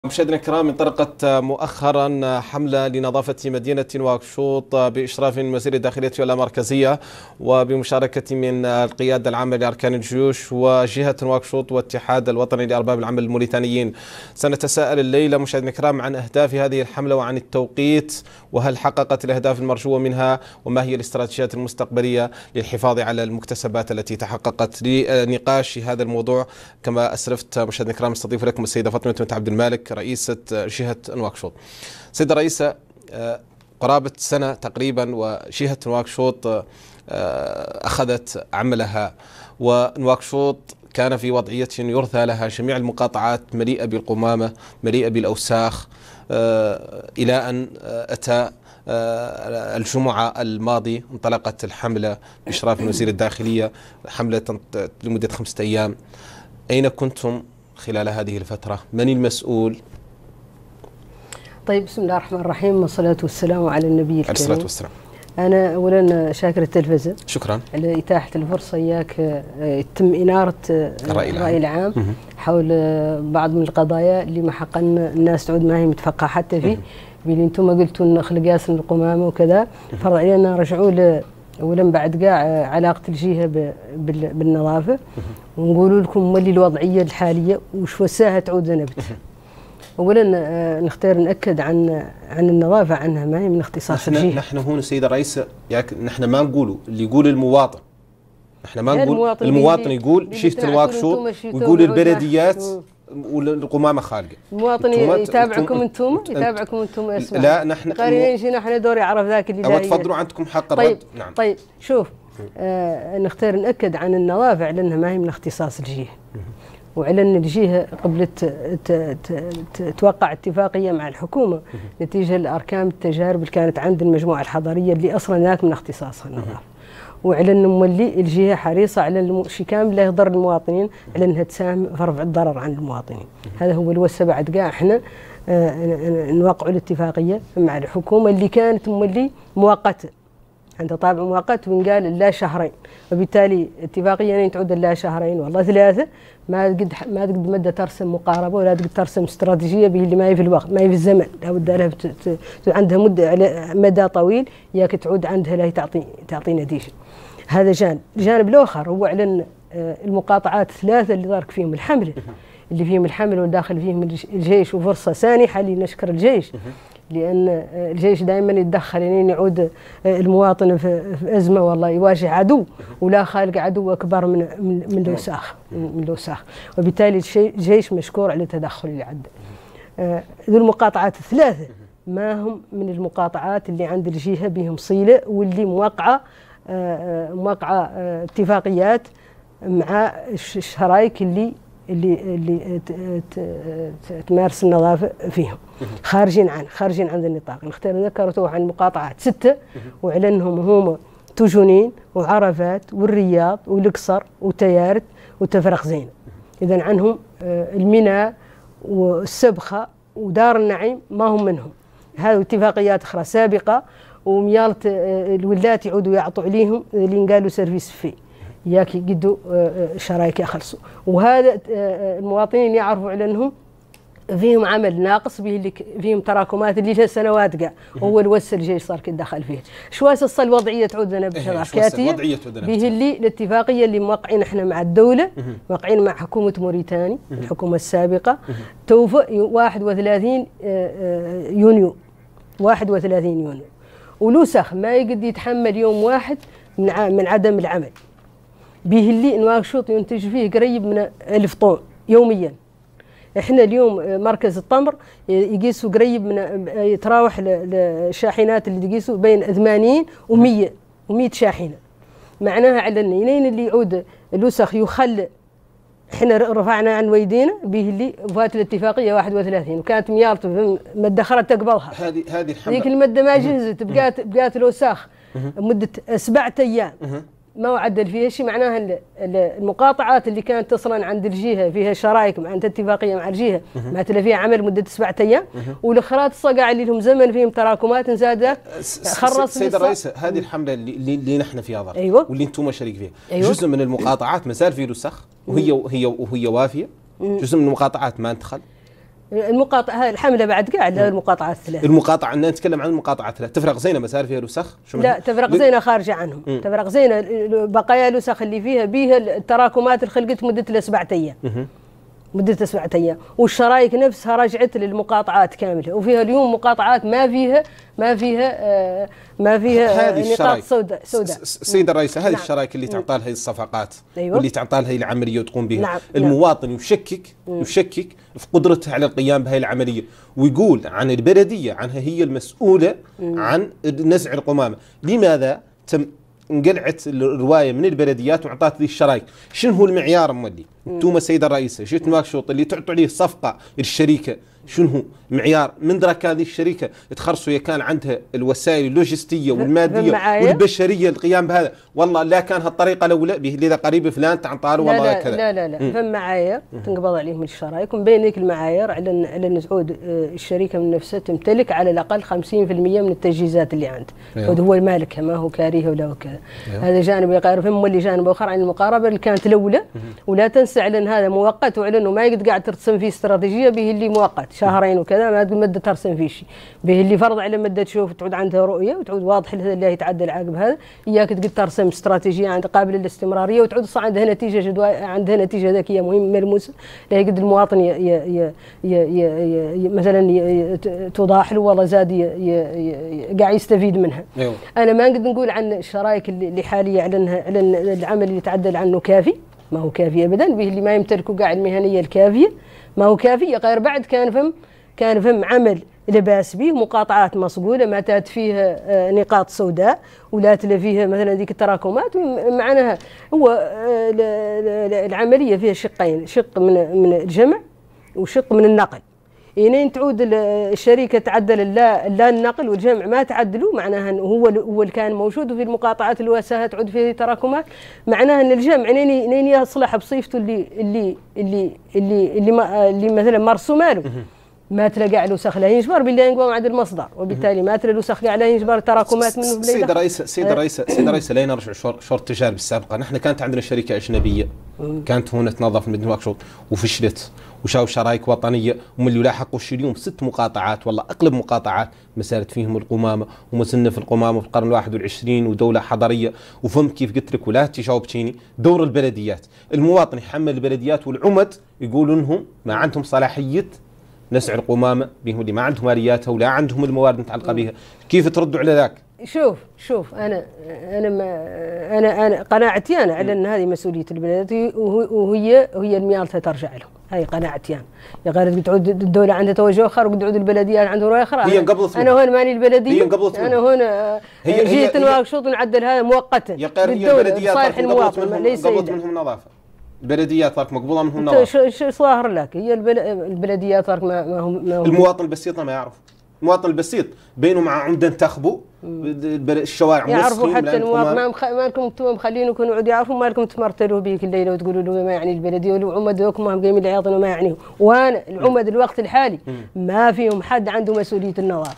مشاهدينا الكرام، انطلقت مؤخرا حملة لنظافة مدينة نواكشوط بإشراف من وزير الداخلية والمركزية وبمشاركة من القيادة العامة لأركان الجيوش وجهة نواكشوط والاتحاد الوطني لأرباب العمل الموريتانيين. سنتساءل الليلة مشاهدينا الكرام عن أهداف هذه الحملة وعن التوقيت، وهل حققت الأهداف المرجوة منها، وما هي الاستراتيجيات المستقبلية للحفاظ على المكتسبات التي تحققت. لنقاش هذا الموضوع كما أسرفت مشاهدينا الكرام استضيف لكم السيدة فاطمة بنت عبد المالك رئيسة جهة نواكشوط. سيدة الرئيسة، قرابة سنة تقريبا وجهة نواكشوط أخذت عملها، ونواكشوط كان في وضعية يرثى لها جميع المقاطعات مليئة بالقمامة مليئة بالأوساخ، إلى أن أتى الجمعة الماضي انطلقت الحملة بإشراف وزير الداخلية، حملة لمدة 5 أيام. أين كنتم خلال هذه الفترة؟ من المسؤول؟ طيب، بسم الله الرحمن الرحيم، والصلاة والسلام على النبي الكريم. الصلاة والسلام. أنا أولا شاكر التلفزة، شكرا على إتاحة الفرصة إياك يتم إنارة الرأي العام حول بعض من القضايا اللي ما حق الناس تعود ما هي متفقهة حتى فيه، باللي أنتم قلتوا إن خلقاس من القمامة وكذا، فرض علينا رجعوا ولم بعد كاع علاقة الجهة بالنظافة، ونقولوا لكم مولي الوضعية الحالية وش وساها تعود ذنبت. اولا نختار ناكد عن النظافه، عنها ما هي من اختصاص الجهه. نحن هون سيدة الرئيسة، نحن ما نقولوا اللي يقول المواطن، نحن ما نقول المواطن يقول جهة نواكشوط ويقول البلديات والقمامة خالقة. المواطن يتابعكم انتم، يتابعكم انتم اسمعوا. لا نحن قارين شي نحن دور يعرف ذاك اللي جاي. تفضلوا، عندكم حق الرد. نعم. طيب شوف، نختار ناكد عن النظافه على انها ما هي من اختصاص الجهه، وعلى أن الجهة قبل توقع اتفاقية مع الحكومة نتيجة لأركان التجارب اللي كانت عند المجموعة الحضرية اللي أصلا ذاك من اختصاصها النظافة، وعلى أن مولي الجهة حريصة على شي كامل لا يضر المواطنين، على أنها تساهم في رفع الضرر عن المواطنين. هذا هو الوسع. بعد كاع احنا نوقعوا الاتفاقية مع الحكومة اللي كانت مولي مؤقتة، عندها طابع مؤقت، ونقال لا شهرين، وبالتالي اتفاقية تعود لا شهرين والله 3، ما تقد مدة ترسم مقاربة ولا تقد ترسم استراتيجية به اللي ما هي في الوقت، ما هي في الزمن، لابد لها عندها مدى طويل ياك تعود عندها لا تعطي نتيجة. هذا جانب. الجانب الآخر هو على المقاطعات 3 اللي ضارك فيهم الحملة، اللي فيهم الحملة وداخل فيهم الجيش، وفرصة سانحة لنشكر الجيش، لأن الجيش دائما يتدخل لين يعود المواطن في أزمة والله يواجه عدو، ولا خالق عدو أكبر من الوساخ، وبالتالي الجيش مشكور على التدخل اللي عنده. ذو المقاطعات 3 ما هم من المقاطعات اللي عند الجهة بهم صلة، واللي موقعة اتفاقيات مع الشرايك اللي تمارس النظافة فيهم، خارجين عن النطاق. نختار ذكرتوه عن المقاطعات 6، وعلنهم هم تجنين وعرفات والرياض والقصر وتيارت وتفرق زين. إذن عنهم المنى والسبخة ودار النعيم ما هم منهم. هذه اتفاقيات أخرى سابقة، وميالة الولات يعودوا يعطوا عليهم اللي قالوا سيرفيس فيه ياك يقدوا شرايك يخلصوا. وهذا المواطنين يعرفوا على انهم فيهم عمل ناقص، به اللي فيهم تراكمات اللي 3 سنوات كاع، هو الوس الجيش صار كدخل فيه. شواس الصل الوضعيه تعود لنا بشراكاتيه به اللي الاتفاقيه اللي موقعين احنا مع الدوله، موقعين مع حكومه موريتاني الحكومه السابقه، توفى 31 يونيو 31 يونيو، ولوسخ ما يقدر يتحمل يوم واحد من عدم العمل، به اللي نواكشوط ينتج فيه قريب من 1000 طن يوميا. احنا اليوم مركز التمر يقيسوا قريب من يتراوح الشاحنات اللي يقيسوا بين 80 و100 شاحنه، معناها على النينين اللي يعود الوسخ يخل. احنا رفعنا عن ويدينا به اللي وفات الاتفاقيه 31، وكانت ميالته ما ادخرت تقبلها. هذه الحمله ذيك الماده ما جهزت، بقات الوساخ مده 7 أيام ما وعدل فيها شيء. معناها المقاطعات اللي كانت اصلا عند الجهه فيها شرايك مع اتفاقيه مع الجهه ما تلا فيها عمل مده 7 أيام، والاخرات الصقاع اللي لهم زمن فيهم تراكمات نزادت خرص. سيد الرئيس، هذه الحمله اللي نحن فيها ضرر، أيوة، واللي انتم شريك فيها، أيوة، جزء من المقاطعات ما زال فيه وسخ وهي وافيه، جزء من المقاطعات ما انتخل. المقاطعة الحملة بعد قاعد المقاطعات الثلاث. المقاطعة نتكلم عن المقاطعة الثلاث. تفرق زينة ما صار فيها لوسخ؟ لا تفرق زينة خارجة عنهم. تفرق زينة بقايا لوسخ اللي بيها التراكمات اللي خلقت مدة 7 أيام. مدة 7 أيام، والشرايك نفسها رجعت للمقاطعات كاملة، وفيها اليوم مقاطعات ما فيها نقاط سوداء. سيدة الرئيسة، هذه الشرايك اللي تعطى لها الصفقات، أيوة. واللي تعطى لها العملية وتقوم بها. نعم. المواطن يشكك في قدرتها على القيام بهذه العملية، ويقول عن البلدية عنها هي المسؤولة عن نزع القمامة. لماذا تم انقلعت الروايه من البلديات وعطات ذي الشرايك؟ شنو هو المعيار مولي؟ انتم السيده الرئيسه جيت نواكشوط اللي تعطوا عليه صفقه الشركه، شنو هو معيار؟ من درك هذه الشركه تخرصوا كان عندها الوسائل اللوجستيه والماديه والبشريه للقيام بهذا؟ والله لا كان هالطريقه الاولى به اذا قريب فلان تعطاله والله كذا. لا فهم معايير تنقبض عليهم الشرايك، ومبين لك المعايير على ان تعود الشركه من نفسها تمتلك على الاقل 50% من التجهيزات اللي عندها، هو مالكها ما هو كاريها ولا هو كذا. هذا جانب يقارب. هم اللي جانب اخر عن المقاربه اللي كانت الاولى، ولا تنسى على ان هذا مؤقت، وعلى انه ما يقعد قاعد ترسم فيه استراتيجيه به اللي مؤقت شهرين وكذا، ما تقول مده ترسم فيه شيء به اللي فرض على مده تشوف تعود عندها رؤيه وتعود واضح هذا اللي يتعدى العقب هذا. اياك تقعد ترسم استراتيجيه عند قابله للاستمراريه وتعود صار عندها نتيجه عندها نتيجه ذكيه مهمه ملموسه، لا يقعد المواطن مثلا توضح له والله زاد قاعد يستفيد منها. انا ما نقدر نقول عن الشرايك اللي حاليا على العمل اللي يتعدل عنه كافي، ما هو كافي ابدا به اللي ما يمتلكوا قاعد المهنيه الكافيه، ما هو كافي غير بعد كان فهم عمل لباس به، مقاطعات مصقوله ما تات فيها نقاط سوداء ولا تلا فيها مثلا ذيك التراكمات. معناها هو العمليه فيها شقين، شق من الجمع وشق من النقل. يعني تعود الشركه تعدل لا النقل والجمع ما تعدلوا، معناها هو اللي كان موجود في المقاطعات الواسعه تعود فيه تراكمات. معناها ان الجمع نين يصلح بصيفته اللي مثلا مرسومه له، ما تلقى على وسخ لا ينجبر بالله ينقوم عند المصدر، وبالتالي ما تلقى وسخ على ينجبر تراكمات منه. سيدة الرئيسة لا نرجع شور التجارب السابقه. نحن كانت عندنا شركه اجنبيه كانت هنا تنظف مدينه نواكشوط وفشلت، وشاو شرايك وطنيه، ومن اللي لاحقوا اليوم 6 مقاطعات، والله اقلب مقاطعات ما سالت فيهم القمامه، وما زلنا في القمامه في القرن 21 ودوله حضريه. وفهمت كيف قلت لك ولا تجاوبتيني. دور البلديات، المواطن يحمل البلديات والعمد يقولوا انهم ما عندهم صلاحيه نسع القمامه، بهم اللي ما عندهم الياتها ولا عندهم الموارد المتعلقه بها. كيف تردوا على ذاك؟ شوف انا قناعتي انا على ان هذه مسؤوليه البلديات، وهي الميالتها ترجع لهم. هي قناعتي انا. يا غير تعود الدوله عندها توجه اخر وتعود البلديات عندها رؤيه اخرى. انا هون ماني البلديه، انا هون جيت نواكشوط نعدل هذا مؤقتا للدوله لصالح المواطن ليس قبضت منهم نظافه. البلديات ترك مقبوضه منهم نظافه. شو ظاهر لك؟ هي البلديات ترك ما هم المواطن البسيط ما يعرف. المواطن البسيط بينه مع عمده انتخبوا الشوارع يعرفوا حتى المواطن ما لكم انتم مخلينكم يقعدوا يعرفوا، ما لكم تمرتلوا بيك الليله وتقولوا له ما يعني البلديه والعمدوكم ما هم قايمين يعطونوا ما يعنيهم. وانا العمد الوقت الحالي ما فيهم حد عنده مسؤوليه النظافه.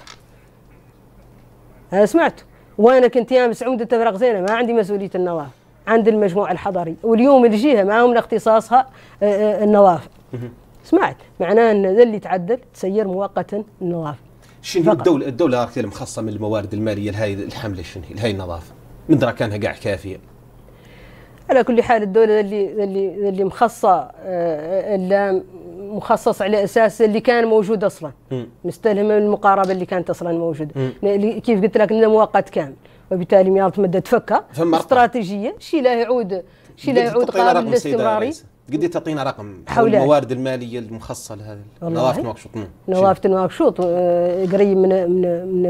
انا سمعته، وانا كنت امس عمده تفرق زينه ما عندي مسؤوليه النظافه، عند المجموعه الحضري، واليوم الجهه ما هم اختصاصها النظافه. سمعت معناه ان ذا اللي تعدل تسير مؤقتا النظافه. شنو الدوله مخصصه من الموارد الماليه لهي الحمله؟ شنو لهي النظافه؟ من درا كانها قاع كافيه؟ على كل حال الدوله اللي مخصصه اللي مخصص على اساس اللي كان موجود اصلا، مستلهم من المقاربه اللي كانت اصلا موجوده. كيف قلت لك انه مؤقت كامل، وبالتالي ميالت مده تفكها استراتيجيه شيء لا يعود قابل للاستمراري. قد تعطينا رقم حول الموارد الماليه المخصصه لهذا نظافه نواكشوط؟ نظافه نواكشوط قريب من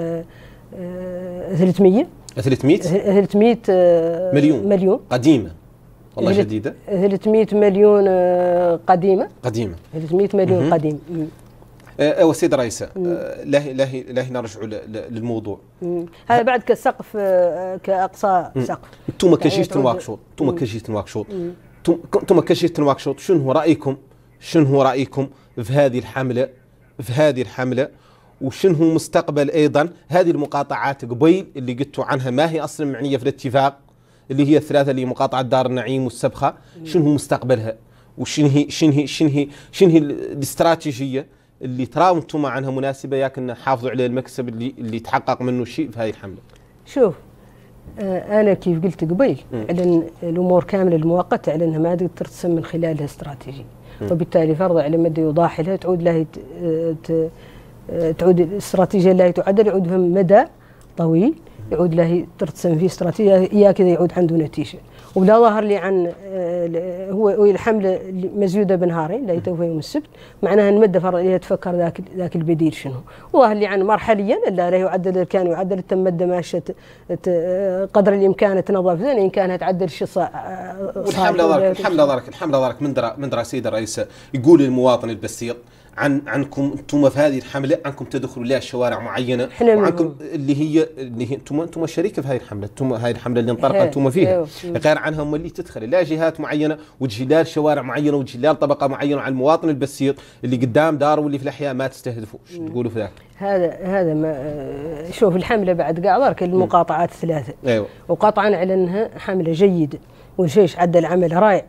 300 مليون قديمه والله جديده. 300 مليون قديمه 300 مليون قديمه. ايوا سيد رئيسه، لا نرجع للموضوع هذا بعد كسقف كاقصى سقف. انتم كجيش نواكشوط انتم كجيش نواكشوط شنو هو رايكم في هذه الحمله وشنو هو مستقبل ايضا هذه المقاطعات قبيل اللي قلتوا عنها ما هي اصلا معنيه في الاتفاق، اللي هي الثلاثه اللي مقاطعه دار النعيم والسبخه؟ شنو هو مستقبلها؟ شنهي الاستراتيجية اللي تراو انتم عنها مناسبة ياكن حافظوا على المكسب اللي تحقق منه شيء في هذه الحملة؟ شوف، أنا كيف قلت قبيل على الأمور كاملة المؤقتة على أنها ما تقدر ترسم من خلالها استراتيجية، وبالتالي فرض على مدى يضاحي لها تعود له تعود الاستراتيجية اللي تعدل يعود في مدى طويل، يعود له ترسم فيه استراتيجية يا كذا يعود عنده نتيجة. ولا ظهر لي عن هو الحملة مزيودة بنهارين لا يتوفى يوم السبت، معناها المدة فرض عليها تفكر ذاك البديل شنو. وظهر لي عن مرحليا لا يعدل، كان يعدل تم مدة ماشية قدر الإمكان تنظف زين، إن كانت تعدل شيء الحملة ضارك من درا سيد الرئيس يقول للمواطن البسيط عنكم انتم في هذه الحمله، عنكم تدخلوا لها شوارع معينه، وعنكم اللي هي انتم شريكه في هذه الحمله، انتم هذه الحمله اللي انطلقت انتم فيها، غير عنها هم اللي تدخل لا جهات معينه وجهلال شوارع معينه وجهلال طبقه معينه على المواطن البسيط اللي قدام داره واللي في الاحياء ما تستهدفوا. شو تقولوا في ذاك؟ هذا ما شوف، الحمله بعد قاعد المقاطعات الثلاثه، ايوه، وقطعا على انها حمله جيده والجيش عدى العمل رائع،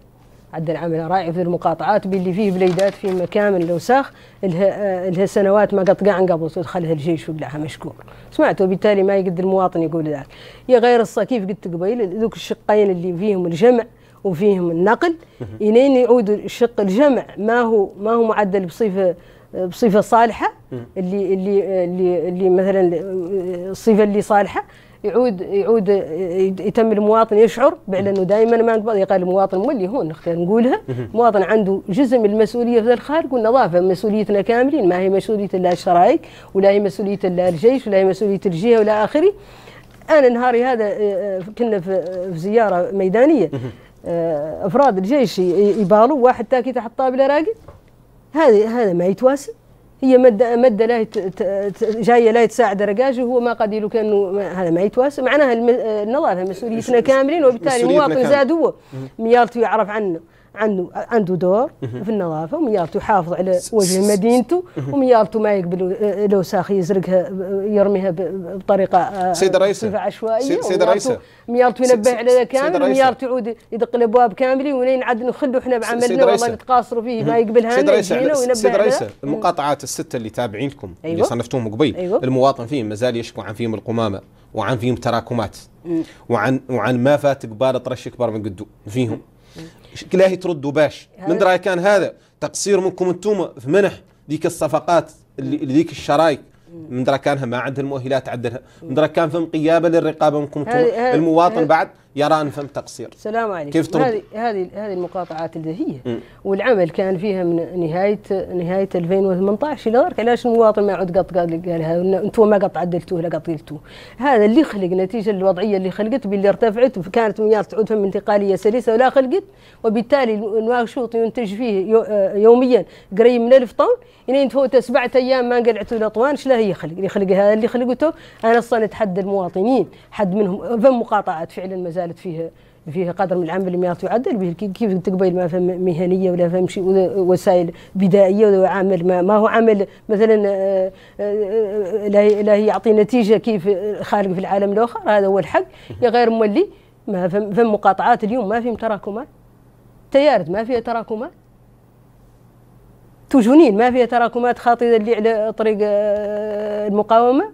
في المقاطعات باللي فيه بليدات في مكامن الأوساخ لها سنوات ما قد قاعن قبل تدخلها الجيش وقلعها مشكور سمعت، وبالتالي ما يقدر المواطن يقول ذلك. يا غير كيف قلت قبيل ذوك الشقين اللي فيهم الجمع وفيهم النقل، إلين يعود الشق الجمع ما هو معدل بصفة صالحة، اللي مثلا الصفة اللي صالحة يعود يتم المواطن يشعر بأنه دائما ما يقال المواطن واللي هون نختار نقولها، المواطن عنده جزء من المسؤوليه في الخارج والنظافه، مسؤوليتنا كاملين، ما هي مسؤوليه الا الشرايك ولا هي مسؤوليه الا الجيش ولا هي مسؤوليه الجهه ولا اخره. انا نهاري هذا كنا في زياره ميدانيه، افراد الجيش يبالوا واحد تاكي تحت طابله راقد، هذا ما يتواسى، هي مدة لا جاية لا تساعد رقاجه، وهو ما قد له كأنه هذا ما يتواسى. معناها النظافة مسؤوليتنا كاملين، وبالتالي المواطن زاد هو ميالته يعرف عنده دور في النظافة، وميالته يحافظ على وجه مدينته، وميالته ما يقبل لو ساخ يزرقها يرميها بطريقة صفة عشوائية، ميالته ينبه على ذا كامل، وميالته يعود يدق الأبواب كاملين ولين عاد نخلوا احنا بعملنا والله نتقاصروا فيه ما يقبلها لنا وينبه على المقاطعات الستة اللي تابعينكم اللي صنفتوهم قبيل، المواطن فيهم مازال يشكو عن فيهم القمامة وعن فيهم تراكمات وعن ما فات قبالة رش كبار من قدو فيهم. كلاهي تردوا باش من دراي كان هذا تقصير منكم انتم في منح ذيك الصفقات اللي ذيك الشرايك، من درا كانها ما عندها المؤهلات عدلها، من درا كان فهم قيابه للرقابه منكم انتم، المواطن بعد يرى ان فهم تقصير. سلام عليكم. كيف ترد؟ هذه المقاطعات اللي هي والعمل كان فيها من نهايه 2018 الى ذلك، علاش المواطن ما يعود قالها انتم ما قد عدلتوه لا قد قلتوه. هذا اللي خلق نتيجه الوضعيه اللي خلقت باللي ارتفعت، كانت مياه تعود فهم انتقاليه سلسه ولا خلقت، وبالتالي النواقشوط ينتج فيه يوميا قريب من 1000 طن، الين تفوت 7 ايام ما قلعتوا الاطوان. شلا هي اللي خلق هذا اللي خلقته. انا اصلا اتحدى المواطنين حد منهم فهم مقاطعات فعلا ما زالت فيها قدر من العمل اللي يعدل به، كيف تقبل ما فهم مهنيه ولا فهم شيء وسائل بدائيه ولا عمل ما هو عمل مثلا لا يعطي نتيجه كيف خارج في العالم الاخر. هذا هو الحق. يا غير مولي ما فهم مقاطعات اليوم ما فيهم تراكمات، تيارت ما فيها تراكمات، توجونين ما فيها تراكمات خاطئه اللي على طريق المقاومه،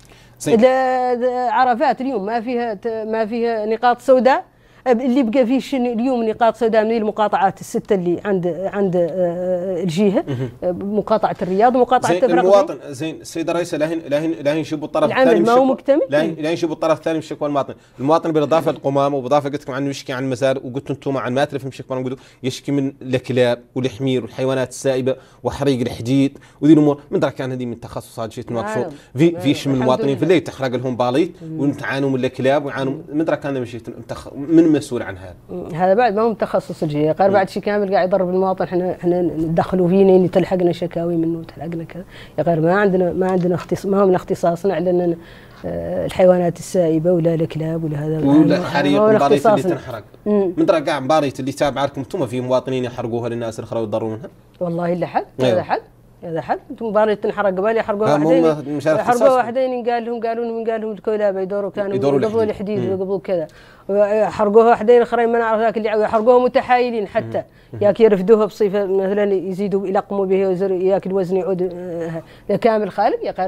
عرفات اليوم ما فيها نقاط سوداء. اللي بقى فيه اليوم نقاط سوداء من المقاطعات الستة اللي عند الجهة، مقاطعة الرياض ومقاطعة تفرق. المواطن زين السيد الرئيس لا ينشبوا الطرف الثاني ما هو مكتمل، لا ينشبوا الطرف الثاني من شكوى المواطن بالاضافه للقمامه، وبالاضافه قلت لكم عنه يشكي عن المزارع، وقلتوا انتم عن ما تعرف من شكوى نقولوا يشكي من الكلاب والحمير والحيوانات السائبه وحريق الحديد وذي الامور. من درك كان هذه من تخصصات جيت نواقشوا في شمل المواطنين في الليل تحرق لهم باليط ويتعانوا من الكلاب ويعانوا. من درك كان من مسؤول عن هذا بعد ما هو تخصص الجهه، غير بعد شيء كامل قاعد يضرب المواطن. احنا ندخلوا فينا تلحقنا شكاوي منه تلحقنا كذا. يا غير ما عندنا ما هو من اختصاصنا على الحيوانات السائبه ولا الكلاب ولا هذا ولا حريق الباليط اللي تنحرق. من درا قاع باليط اللي تابع لكم انتم في مواطنين يحرقوها للناس الاخرى ويضروا منها. والله الا حد هذا حد هذا حد مباراه تنحرق قبل يحرقوها وحدين، يحرقوها وحدين قالوا لهم الكولابه يدوروا كانوا يقبضوا الحديد ويقبضوا كذا، حرقوها وحدين اخرين ما نعرف ذاك اللي يحرقوها متحايلين حتى ياك يرفدوها بصفه مثلا يزيدوا يلقموا بها ياك الوزن يعود كامل خالد يا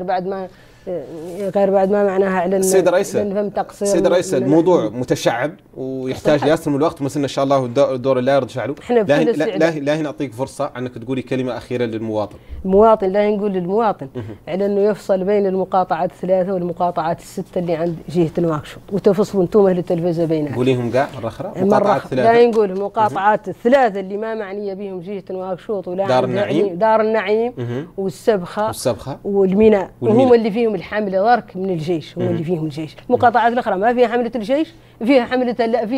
غير بعد ما معناها على السيد الرئيس الموضوع متشعب ويحتاج ياسر من الوقت، مثلنا ان شاء الله الدور لا يرجع له. لا نعطيك فرصه انك تقولي كلمه اخيره للمواطن. المواطن لا نقول للمواطن على انه يفصل بين المقاطعات الثلاثه والمقاطعات السته اللي عند جهه نواكشوط، وتفصلوا انتم اهل التلفزه بينها. قوليهم كاع مره اخرى المقاطعات الثلاثه. لا نقول المقاطعات الثلاثه اللي ما معنيه بهم جهه نواكشوط ولا دار النعيم والسبخه والميناء، وهم اللي فيهم الحمله ضرك من الجيش، هم اللي فيهم الجيش. المقاطعات الاخرى ما فيها حمله الجيش، فيها حمله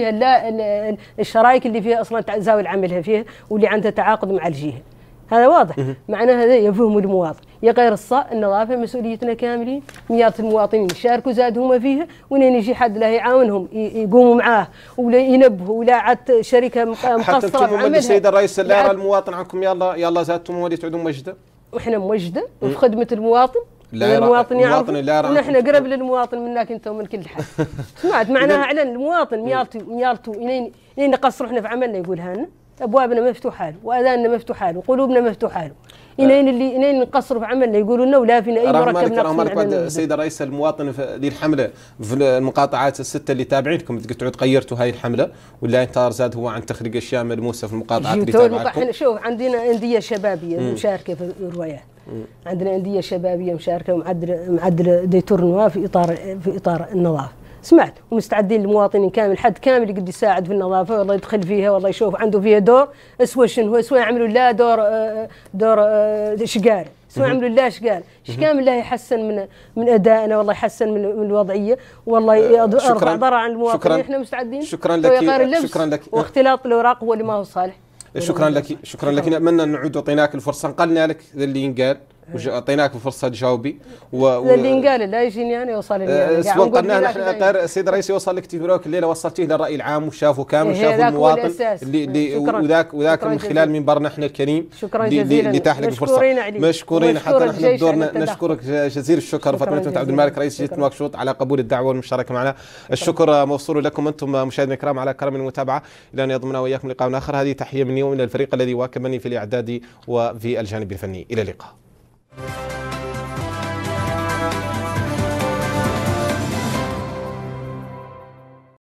فيها الشرايك اللي فيها اصلا زاوي عملها فيها واللي عندها تعاقد مع الجهه. هذا واضح. معناها هذا يفهم المواطن. يا غير النظافه مسؤوليتنا كاملين، مئات المواطنين يشاركوا زاد هم فيها، ولين يجي حد لا يعاونهم يقوموا معاه ولا ينبهوا ولا عاد شركه مقصره حتى انتم السيد الرئيس لا يرى المواطن عنكم يلا زادتم ولي تعودوا موجده. واحنا موجده وفي خدمه المواطن. لا المواطن يعرف نحن قرب للمواطن منك انت ومن كل حد. سمعت معناها على المواطن ميالتو الين نقصر احنا في عملنا يقولها لنا، ابوابنا مفتوحه له واذاننا مفتوحه له وقلوبنا مفتوحه له. الين نقصر في عملنا يقولوا لنا ولا فينا اي مركب نقص. السيد الرئيس المواطن في الحمله في المقاطعات السته اللي تابعينكم تعود غيرتوا هاي الحمله ولا انت زاد هو عن تخريج اشياء ملموسه في المقاطعات اللي تابعتكم؟ شوف عندنا انديه شبابيه مشاركه في الروايات. عندنا أندية شبابية مشاركة ومعدل ديتور نوا في إطار النظافة. سمعت ومستعدين المواطنين كامل حد كامل يقدر يساعد في النظافة والله يدخل فيها والله يشوف عنده فيها دور اسوى شنو هو سواء يعملوا لا دور شقاري سواء يعملوا لا شقاري كامل لا يحسن من أدائنا والله يحسن من الوضعية والله يرفع ضرر عن المواطنين. احنا مستعدين. شكرا لك. واختلاط الأوراق هو اللي ما هو صالح. شكرا لك نتمنى نعود وعطيناك الفرصه نقلنا لك اللي ينقال وعطيناك الفرصه تجاوبي اللي ينقال لا يجيني انا يوصل لي سواء قلنا احنا غير السيد الرئيس يوصل لك تيفروك الليله وصلتيه للراي العام وشافوا كامل وشافوا المواطن اللي وذاك من خلال منبرنا احنا الكريم اللي تاح لك الفرصه. مشكورين حتى نحن بدورنا نشكرك جزيل الشكر فاطمه عبد المالك رئيس جهه نواكشوط على قبول الدعوه والمشاركه معنا. الشكر موصول لكم انتم مشاهدينا الكرام على كرم المتابعه. الى ان يضمنا واياكم لقاء اخر. هذه تحيه مني ومن الفريق الذي واكبني في الاعداد وفي الجانب الفني. الى اللقاء.